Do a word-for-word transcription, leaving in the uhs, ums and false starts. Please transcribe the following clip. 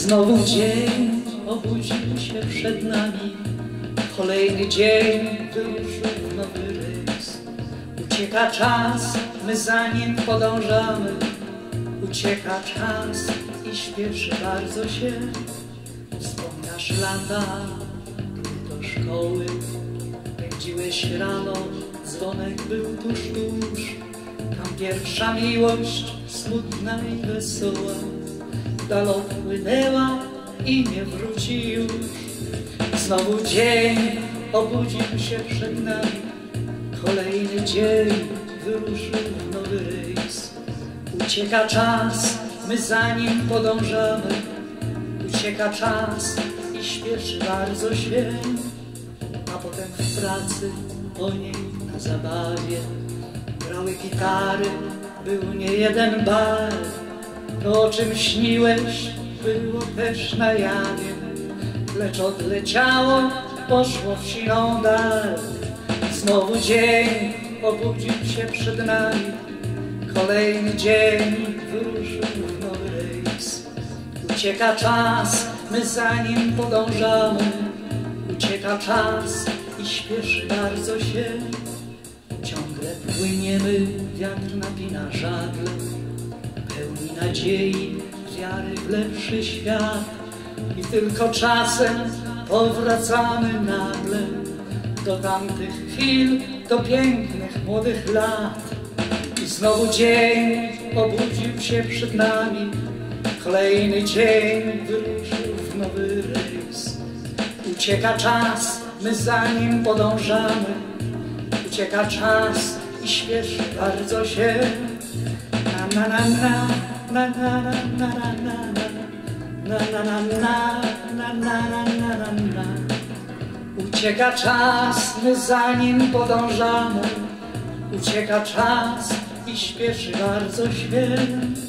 Znowu dzień obudził się przed nami, kolejny dzień wyruszył w nowy rejs. Ucieka czas, my za nim podążamy, ucieka czas i śpieszy bardzo się. Wspomniasz lata, gdy do szkoły pędziłeś rano, dzwonek był tuż, tuż. Tam pierwsza miłość, smutna i wesoła, dal odpłynęła i nie wróci już. Znowu dzień obudził się przed nami, kolejny dzień wyruszył w nowy rejs. Ucieka czas, my za nim podążamy, ucieka czas i śpieszy bardzo się. A potem w pracy o niej na zabawie grały gitary, był nie jeden bar. To, o czym śniłeś, było też na jawie, lecz odleciało, poszło w siną dal. Znowu dzień obudził się przed nami, kolejny dzień wyruszył w nowy rejs. Ucieka czas, my za nim podążamy, ucieka czas i śpieszy bardzo się. Ciągle płyniemy, wiatr napina żagle, pełni nadziei, wiary w lepszy świat. I tylko czasem powracamy nagle do tamtych chwil, do pięknych młodych lat. I znowu dzień obudził się przed nami, kolejny dzień wyruszył w nowy rejs. Ucieka czas, my za nim podążamy, ucieka czas i śpieszy bardzo się. Na na na na na na na na na na na na na na na na na. Ucieka czas, my za nim podążamy, ucieka czas i śpieszy bardzo się.